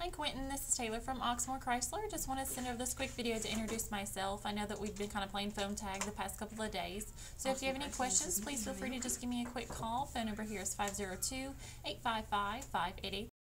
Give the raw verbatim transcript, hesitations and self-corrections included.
Hi Quinton, this is Taylor from Oxmoor Chrysler. Just wanted to send over this quick video to introduce myself. I know that we've been kind of playing phone tag the past couple of days. So if you have any questions, please feel free to just give me a quick call. Phone number here is five zero two, eight five five, five eight eight.